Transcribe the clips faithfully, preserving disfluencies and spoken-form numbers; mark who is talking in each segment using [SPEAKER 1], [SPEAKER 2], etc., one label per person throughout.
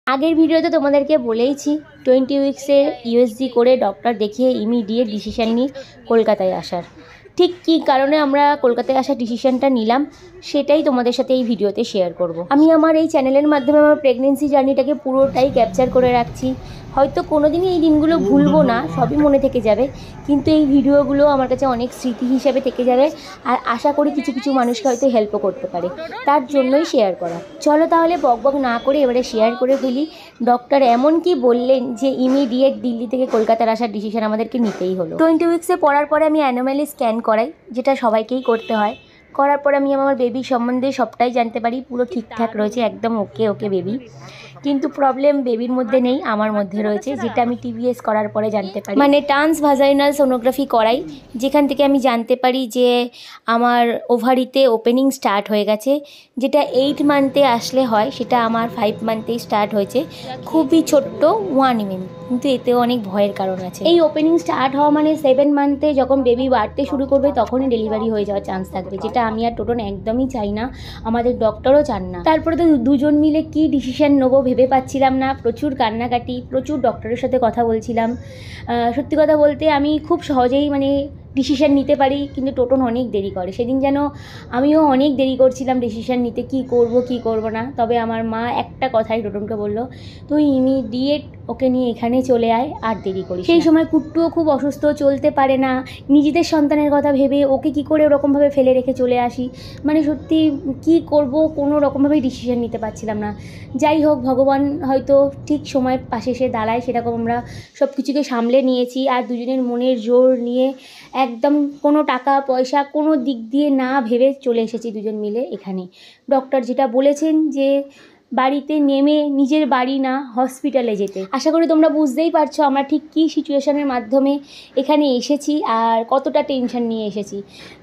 [SPEAKER 1] আগের ভিডিওতে তোমাদেরকে বলেইছি টোয়েন্টি উইক্সের ইউএসজি করে ডক্টর দেখিয়ে ইমিডিয়েট ডিসিশান নিই কলকাতায় আসার। ঠিক কী কারণে আমরা কলকাতায় আসার ডিসিশানটা নিলাম সেটাই তোমাদের সাথে এই ভিডিওতে শেয়ার করব। আমি আমার এই চ্যানেলের মাধ্যমে আমার প্রেগনেন্সি জার্নিটাকে পুরোটাই ক্যাপচার করে রাখছি। হয়তো কোনো দিনই এই দিনগুলো ভুলবো না, সবই মনে থেকে যাবে, কিন্তু এই ভিডিওগুলো আমার কাছে অনেক স্মৃতি হিসেবে থেকে যাবে। আর আশা করি কিছু কিছু মানুষকে হয়তো হেল্পও করতে পারে, তার জন্যই শেয়ার করা। চলো তাহলে বকবক না করে এবারে শেয়ার করে ফেলি। ডক্টর এমন কি বললেন যে ইমিডিয়েট দিল্লি থেকে কলকাতার আসার ডিসিশন আমাদেরকে নিতেই হলো। টোয়েন্টি উইক্সে পড়ার পরে আমি অ্যানোমালি স্ক্যান করাই, যেটা সবাইকেই করতে হয়। করার পর আমি আমার বেবি সম্বন্ধে সবটাই জানতে পারি, পুরো ঠিকঠাক রয়েছে, একদম ওকে ওকে বেবি। কিন্তু প্রবলেম বেবির মধ্যে নেই, আমার মধ্যে রয়েছে, যেটা আমি টিভিএস করার পরে জানতে পারি। মানে ট্রান্স ভাজাইনাল সোনোগ্রাফি করাই, যেখান থেকে আমি জানতে পারি যে আমার ওভারিতে ওপেনিং স্টার্ট হয়ে গেছে। যেটা এইট মান্থে আসলে হয়, সেটা আমার ফাইভ মান্থেই স্টার্ট হয়েছে। খুবই ছোট্ট, ওয়ান এমএম, কিন্তু এতেও অনেক ভয়ের কারণ আছে। এই ওপেনিং স্টার্ট হওয়া মানে সেভেন মান্থে যখন বেবি বাড়তে শুরু করবে তখনই ডেলিভারি হয়ে যাওয়ার চান্স থাকবে, যেটা আমি আর টোটন একদমই চাই না, আমাদের ডক্টরও চান না। তারপরে তো দুজন মিলে কি ডিসিশন নেবো ভেবে পাচ্ছিলাম না, প্রচুর কান্নাকাটি, প্রচুর ডক্টরের সাথে কথা বলছিলাম। সত্যি কথা বলতে আমি খুব সহজেই মানে ডিসিশান নিতে পারি, কিন্তু টোটন অনেক দেরি করে। সেদিন যেন আমিও অনেক দেরি করছিলাম ডিসিশান নিতে, কি করব কি করব না। তবে আমার মা একটা কথাই টোটনকে বললো, তুই ইমিডিয়েট ওকে নিয়ে এখানে চলে আয়, আর দেরি করিস। সেই সময় কুট্টুও খুব অসুস্থ, চলতে পারে না। নিজেদের সন্তানের কথা ভেবে ওকে কি করে ওরকমভাবে ফেলে রেখে চলে আসি, মানে সত্যি কি করব কোনো রকমভাবেই ডিসিশান নিতে পারছিলাম না। যাই হোক, ভগবান হয়তো ঠিক সময় পাশে এসে দাঁড়ায়, সেরকম আমরা সব কিছুকে সামলে নিয়েছি। আর দুজনের মনের জোর নিয়ে একদম কোনো টাকা পয়সা কোনো দিক দিয়ে না ভেবে চলে এসেছি দুজন মিলে এখানে। ডক্টর যেটা বলেছেন যে বাড়িতে নেমে নিজের বাড়ি না হসপিটালে যেতে। আশা করি তোমরা বুঝতেই পারছো আমরা ঠিক কী সিচুয়েশনের মাধ্যমে এখানে এসেছি আর কতটা টেনশন নিয়ে এসেছি।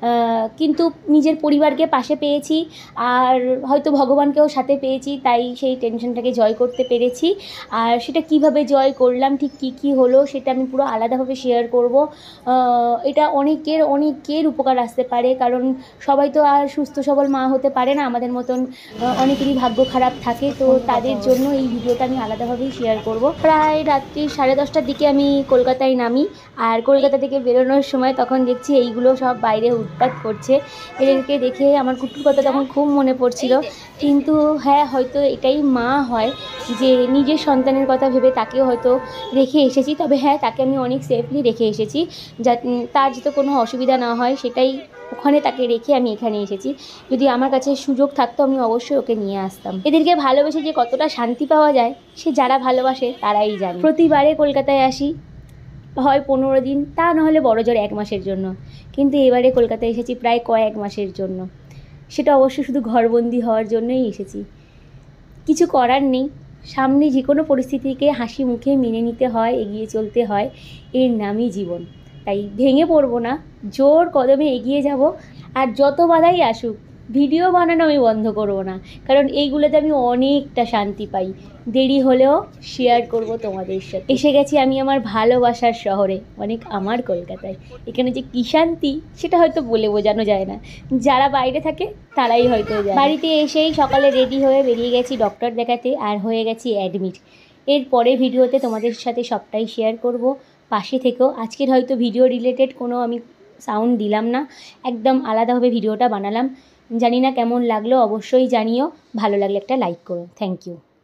[SPEAKER 1] কিন্তু নিজের পরিবারকে পাশে পেয়েছি, আর হয়তো ভগবানকেও সাথে পেয়েছি, তাই সেই টেনশনটাকে জয় করতে পেরেছি। আর সেটা কিভাবে জয় করলাম, ঠিক কী কী হলো, সেটা আমি পুরো আলাদাভাবে শেয়ার করব। এটা অনেকের অনেকের উপকার আসতে পারে, কারণ সবাই তো আর সুস্থ সবল মা হতে পারে না, আমাদের মতন অনেকেরই ভাগ্য খারাপ থাকে। তো তাদের জন্য এই ভিডিওটা আমি আলাদাভাবেই শেয়ার করব। প্রায় রাত্রি সাড়ে দশটার দিকে আমি কলকাতায় নামি, আর কলকাতা থেকে বেরোনোর সময় তখন দেখছি এইগুলো সব বাইরে উৎপাত করছে। এদেরকে দেখে আমার কুটুর কথা তখন খুব মনে পড়ছিল। কিন্তু হ্যাঁ, হয়তো এটাই মা হয়, যে নিজের সন্তানের কথা ভেবে তাকেও হয়তো রেখে এসেছি। তবে হ্যাঁ, তাকে আমি অনেক সেফলি রেখে এসেছি, যা তার যাতে কোনো অসুবিধা না হয়, সেটাই ওখানে তাকে রেখে আমি এখানে এসেছি। যদি আমার কাছে সুযোগ থাকতো আমি অবশ্যই ওকে নিয়ে আসতাম। এদেরকে ভালোবেসে যে কতটা শান্তি পাওয়া যায় সে যারা ভালোবাসে তারাই জানে। প্রতিবারে কলকাতায় আসি, হয় পনেরো দিন, তা নাহলে বড় জোর এক মাসের জন্য, কিন্তু এবারে কলকাতায় এসেছি প্রায় কয়েক মাসের জন্য। সেটা অবশ্য শুধু ঘরবন্দি হওয়ার জন্যই এসেছি। কিছু করার নেই, সামনে যে কোনো পরিস্থিতিকে হাসি মুখে মেনে নিতে হয়, এগিয়ে চলতে হয়, এর নামই জীবন। তাই ভেঙে পড়বো না, জোর কদমে এগিয়ে যাব। আর যত বাধাই আসুক, ভিডিও বানানো আমি বন্ধ করবো না, কারণ এইগুলোতে আমি অনেকটা শান্তি পাই। দেরি হলেও শেয়ার করব তোমাদের সাথে। এসে গেছি আমি আমার ভালোবাসার শহরে, অনেক আমার কলকাতায়। এখানে যে কী শান্তি সেটা হয়তো বলে বোঝানো যায় না, যারা বাইরে থাকে তারাই হয়তো যায়। বাড়িতে এসেই সকালে রেডি হয়ে বেরিয়ে গেছি ডক্টর দেখাতে, আর হয়ে গেছি অ্যাডমিট। এর পরে ভিডিওতে তোমাদের সাথে সবটাই শেয়ার করব, পাশে থেকেও। আজকের হয়তো ভিডিও রিলেটেড কোনো আমি সাউন্ড দিলাম না, একদম আলাদাভাবে ভিডিওটা বানালাম। জানি না কেমন লাগলো, অবশ্যই জানিও। ভালো লাগলে একটা লাইক করো। Thank you.